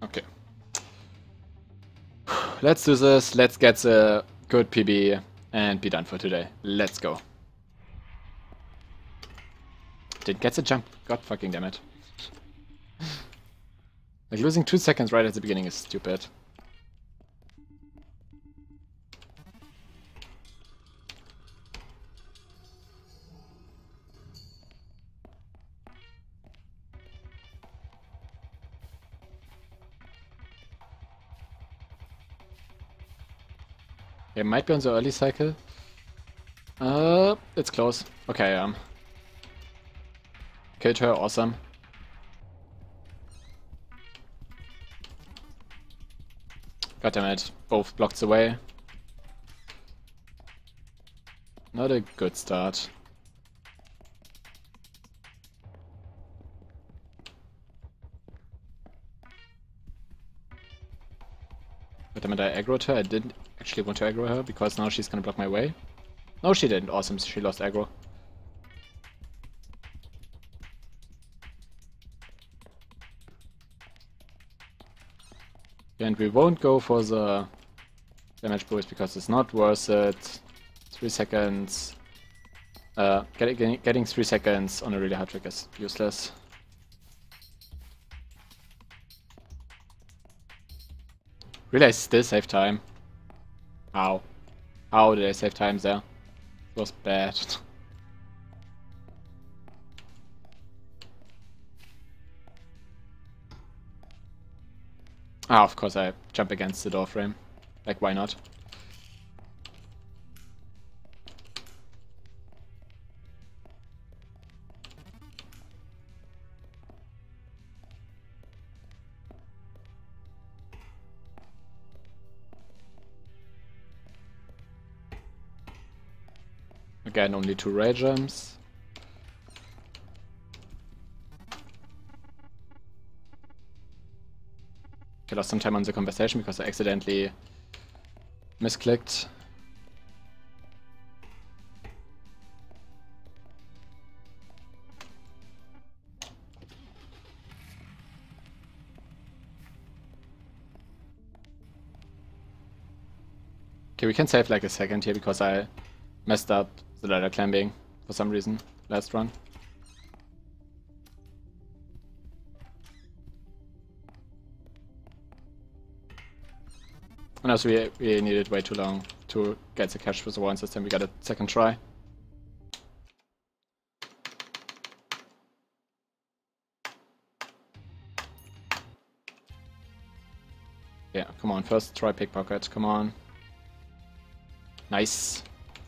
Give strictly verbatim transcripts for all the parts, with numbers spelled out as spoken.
Okay. Let's do this. Let's get the good P B and be done for today. Let's go. Didn't get the jump. God fucking damn it. Like losing two seconds right at the beginning is stupid. It might be on the early cycle. Uh, it's close. Okay, um. Killed her, awesome. God damn it, both blocked the way. Not a good start. God damn it, I aggroed her. I didn't actually want to aggro her because now she's gonna block my way. No, she didn't. Awesome, she lost aggro. And we won't go for the damage boost because it's not worth it. Three seconds. Uh, getting, getting three seconds on a really hard trick is useless. Really, I still save time. How? How did I save time there? It was bad. Ah, of course I jump against the door frame. Like, why not? Again, only two ray jumps. I lost some time on the conversation because I accidentally misclicked. Okay, we can save like a second here because I messed up the ladder climbing for some reason last run. And also we, we needed way too long to get the cash for the one system. We got a second try. Yeah, come on, first try pickpocket, come on. Nice.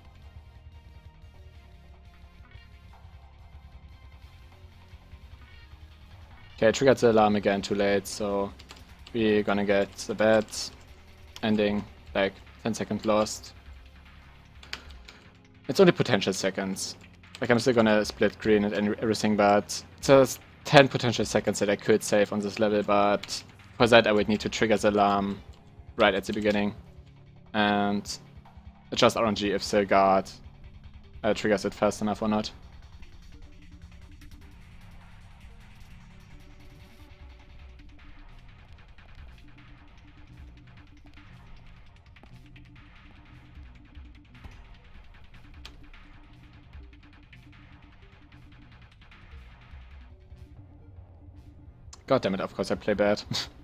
Okay, I triggered the alarm again too late, so we're gonna get the bad ending, like ten seconds lost. It's only potential seconds. Like I'm still gonna split green and everything, but it's ten potential seconds that I could save on this level, but for that I would need to trigger the alarm right at the beginning. And it's just R N G if the guard uh, triggers it fast enough or not. God damn it, of course I play bad.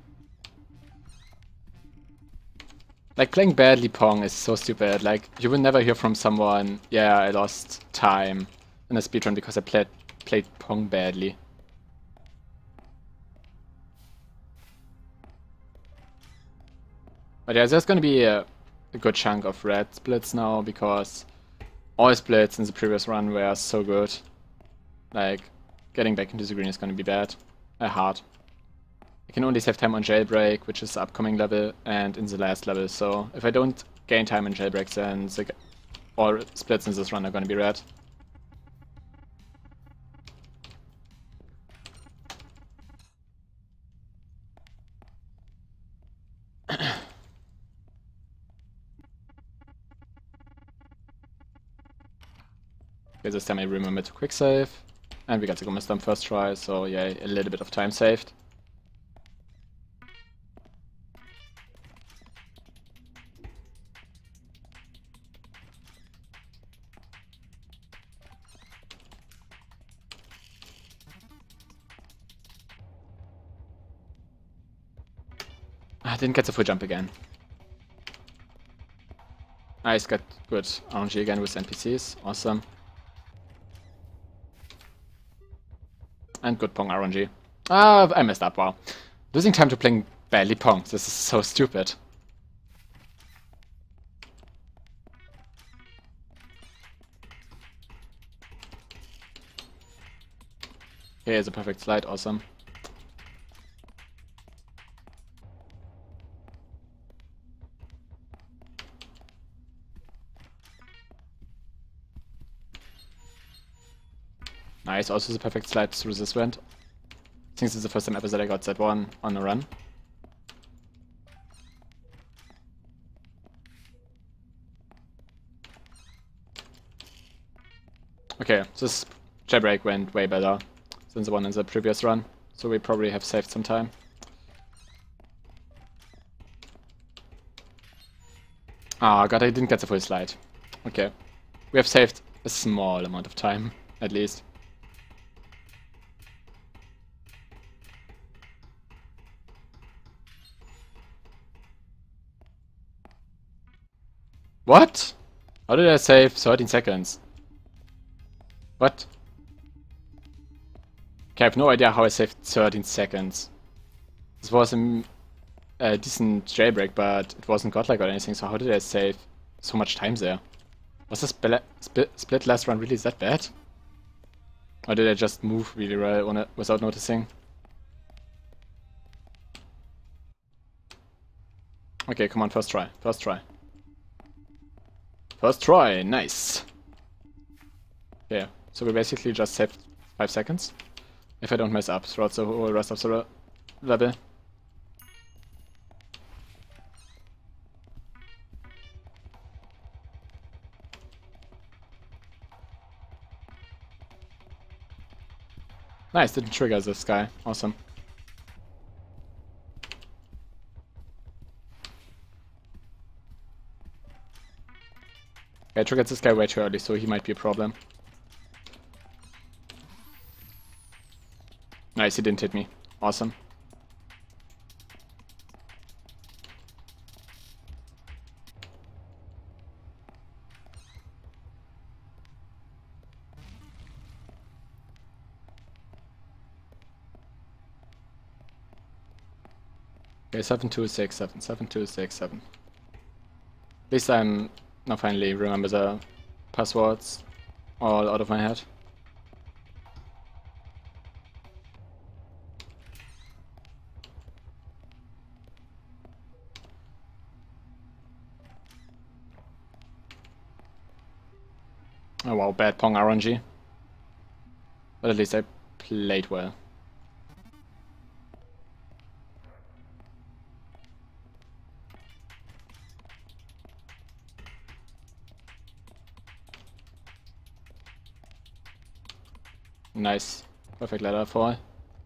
Like, playing badly Pong is so stupid. Like, you will never hear from someone, yeah, I lost time in a speedrun because I played, played Pong badly. But yeah, there's gonna be a, a good chunk of red splits now because all splits in the previous run were so good. Like, getting back into the green is gonna be bad. Uh, hard. I can only save time on Jailbreak, which is the upcoming level, and in the last level, so if I don't gain time in Jailbreak, then the all splits in this run are gonna be red. Okay, this time I remember to quick save, and we got the Gomma Stomp first try, so yeah, a little bit of time saved. I didn't get the full jump again. Nice, got good R N G again with N P Cs. Awesome. And good Pong R N G. Ah, I messed up, wow. Losing time to playing badly Pong. This is so stupid. Here's a perfect slide, awesome. Nice, also the perfect slide through this vent. I think this is the first time ever that I got Z one on a run. Okay, this jailbreak went way better than the one in the previous run, so we probably have saved some time. Ah, god, I didn't get the full slide. Okay, we have saved a small amount of time, at least. What? How did I save thirteen seconds? What? Okay, I have no idea how I saved thirteen seconds. This was a, a decent jailbreak, but it wasn't godlike or anything, so how did I save so much time there? Was the spl spl split last run really that bad? Or did I just move really well on it without noticing? Okay, come on, first try, first try. First try, nice. Yeah, so we basically just saved five seconds. If I don't mess up throughout the whole rest of the level. Nice, didn't trigger this guy. Awesome. I triggered this guy way too early, so he might be a problem. Nice, he didn't hit me. Awesome. Okay, seven two six seven, seven two six seven. At least I'm now finally remember the passwords all out of my head. Oh wow, bad Pong R N G. But at least I played well. Nice. Perfect ladder fall.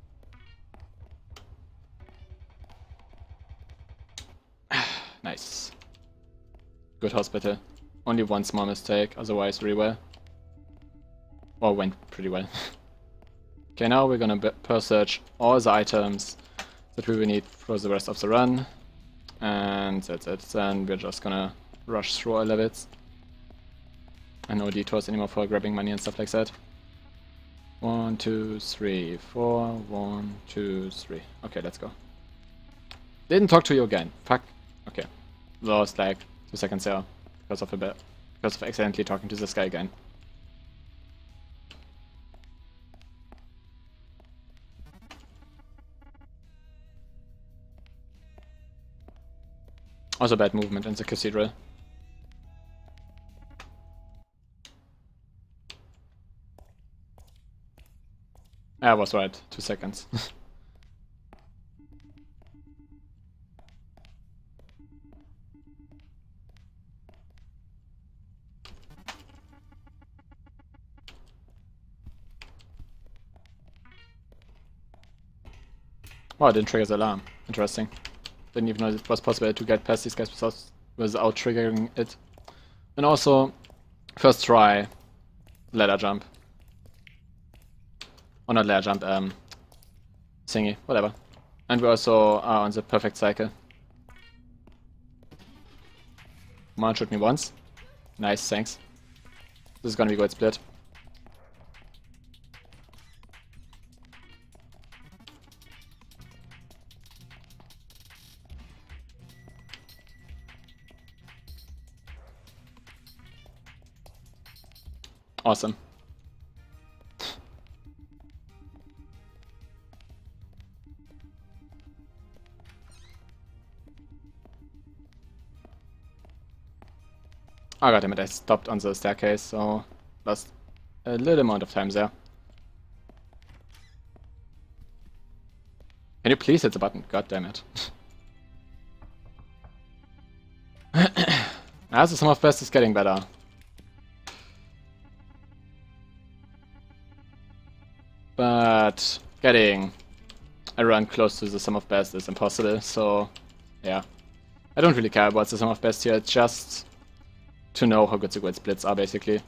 Nice. Good hospital. Only one small mistake, otherwise really well. Well, went pretty well. Okay, now we're gonna per search all the items that we will need for the rest of the run. And that's it. Then we're just gonna rush through our levels. And no detours anymore for grabbing money and stuff like that. One, two, three, four, one, two, three. Okay, let's go. Didn't talk to you again. Fuck. Okay. Lost like two seconds there because of a bit because of accidentally talking to this guy again. Also bad movement in the cathedral. I was right, two seconds. Oh, I didn't trigger the alarm. Interesting. Didn't even know it was possible to get past these guys without, without triggering it. And also, first try, ladder jump. Or not ladder jump, um, thingy, whatever. And we also are on the perfect cycle. Come on, shoot me once. Nice, thanks. This is gonna be good split. Awesome. Oh goddammit, I stopped on the staircase, so lost a little amount of time there. Can you please hit the button? God damn it. As the sum of best is getting better. But getting a run close to the sum of best is impossible, so yeah. I don't really care about the sum of best here, it's just to know how good the good splits are, basically.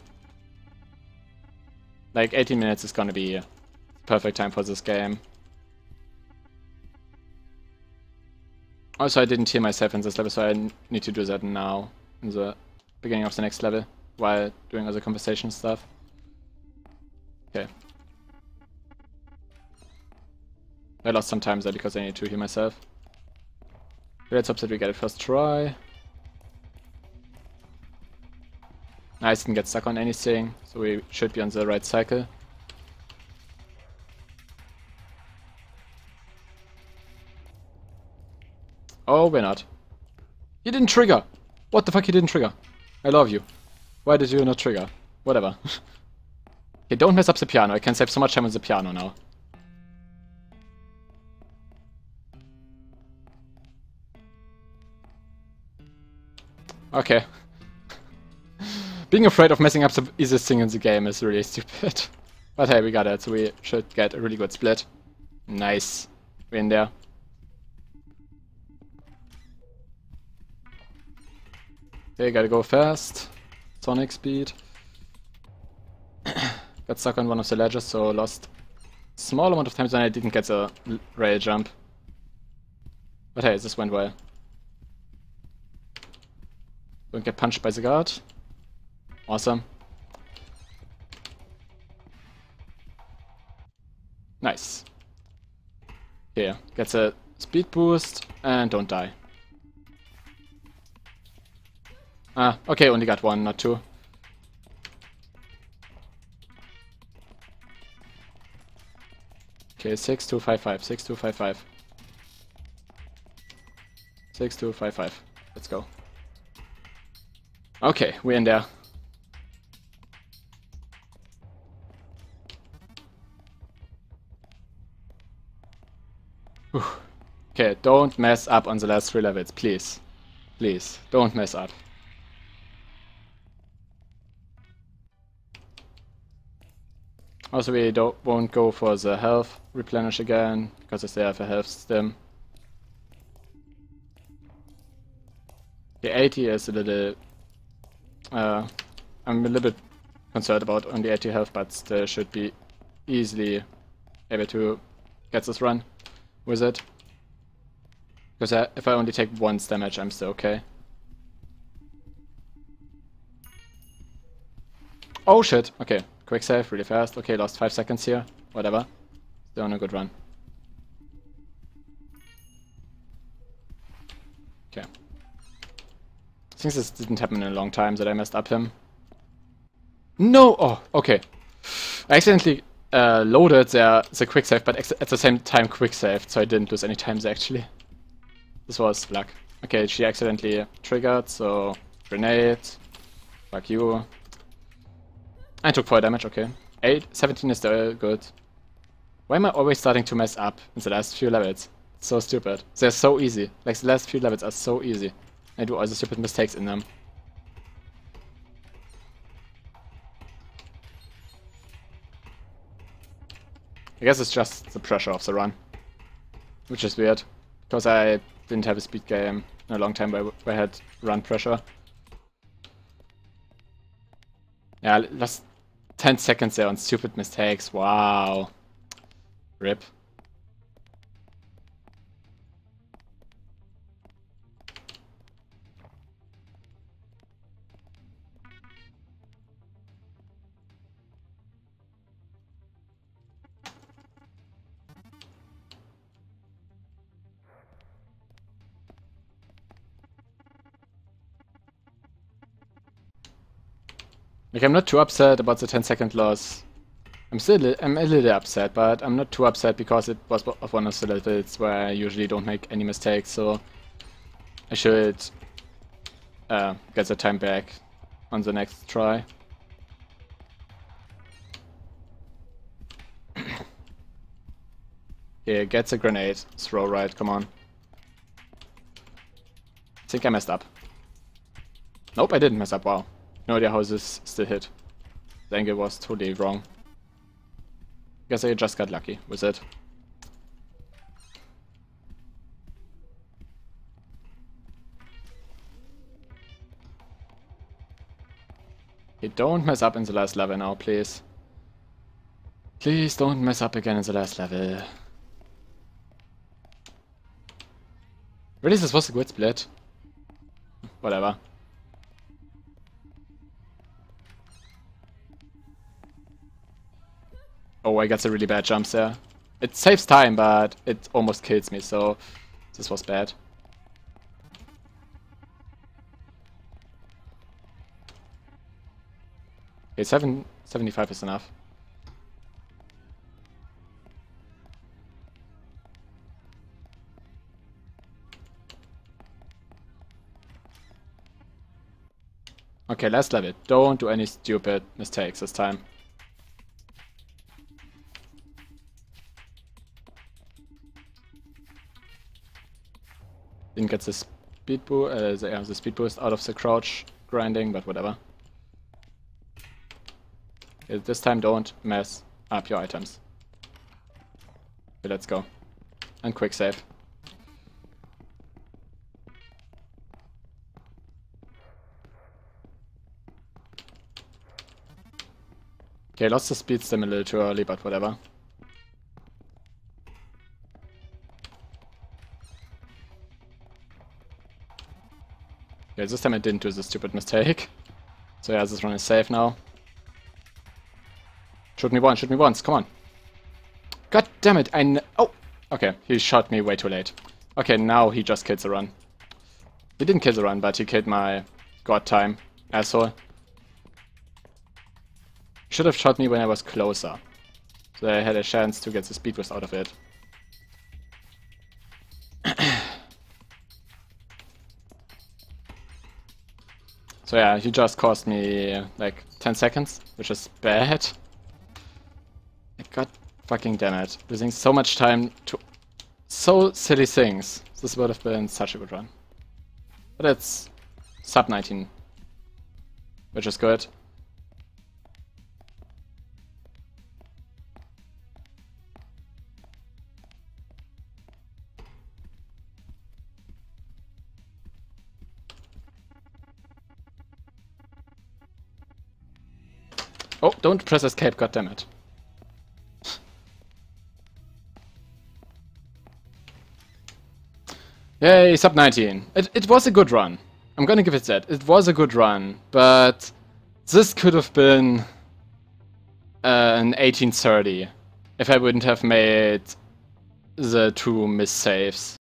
Like, eighteen minutes is gonna be perfect time for this game. Also, I didn't heal myself in this level, so I need to do that now, in the beginning of the next level, while doing other conversation stuff. Okay. I lost some time there because I need to heal myself. Let's hope that we get it first try. Nice, didn't get stuck on anything, so we should be on the right cycle. Oh, we're not. You didn't trigger! What the fuck, you didn't trigger? I love you. Why did you not trigger? Whatever. Okay, don't mess up the piano, I can save so much time on the piano now. Okay. Being afraid of messing up the easiest thing in the game is really stupid. But hey, we got it, so we should get a really good split. Nice. We're in there. Okay, gotta go fast. Sonic speed. Got stuck on one of the ledges, so lost a small amount of time, then I didn't get the rail jump. But hey, this went well. Don't get punched by the guard. Awesome. Nice. Here, gets a speed boost and don't die. Ah, okay, only got one, not two. Okay, six two five five, six two five five. six two five five. Let's go. Okay, we're in there. Whew. Okay, don't mess up on the last three levels, please. Please, don't mess up. Also, we don't, won't go for the health replenish again, because I still have a health stim. The eighty is a little... Uh, I'm a little bit concerned about only eighty health, but still should be easily able to get this run with it. Because I, if I only take once damage, I'm still okay. Oh shit! Okay, quick save, really fast. Okay, lost five seconds here. Whatever. Still on a good run. Okay. I think this didn't happen in a long time that I messed up him. No! Oh, okay. I accidentally uh, loaded the, the quick save, but at the same time quick saved, so I didn't lose any time there actually. This was luck. Okay, she accidentally triggered, so grenade. Fuck you. I took four damage, okay. eight, seventeen is still good. Why am I always starting to mess up in the last few levels? It's so stupid. They're so easy. Like, the last few levels are so easy. I do all the stupid mistakes in them. I guess it's just the pressure of the run. Which is weird. Because I didn't have a speed game in a long time where I had run pressure. Yeah, lost ten seconds there on stupid mistakes. Wow. Rip. Like, I'm not too upset about the ten second loss. I'm still I'm a little upset, but I'm not too upset because it was one of the levels where I usually don't make any mistakes, so I should uh, get the time back on the next try. Here, get the grenade. Throw right, come on. I think I messed up. Nope, I didn't mess up, wow. No idea how this still hit. The angle was totally wrong. Guess I just got lucky with it. Hey, don't mess up in the last level now, please. Please don't mess up again in the last level. Really, this was a good split. Whatever. Oh, I got the really bad jumps there. It saves time, but it almost kills me, so this was bad. Okay, seven seventy-five is enough. Okay, last level. Don't do any stupid mistakes this time. Didn't get the speed boost, uh, the, yeah, the speed boost out of the crouch grinding, but whatever. Okay, this time don't mess up your items. Okay, let's go. And quick save. Okay, lost the speed stim a little too early, but whatever. Okay, this time I didn't do the stupid mistake. So yeah, this run is safe now. Shoot me once, shoot me once, come on. God damn it, I kn- oh! Okay, he shot me way too late. Okay, now he just killed the run. He didn't kill the run, but he killed my god time, asshole. Should have shot me when I was closer. So I had a chance to get the speed boost out of it. So yeah, he just cost me like ten seconds, which is bad. God fucking damn it. Losing so much time to so silly things. This would have been such a good run. But it's sub nineteen, which is good. Oh, don't press escape, goddammit. Yay, sub nineteen. It, it was a good run. I'm gonna give it that. It was a good run, but this could have been uh, an eighteen thirty if I wouldn't have made the two miss saves.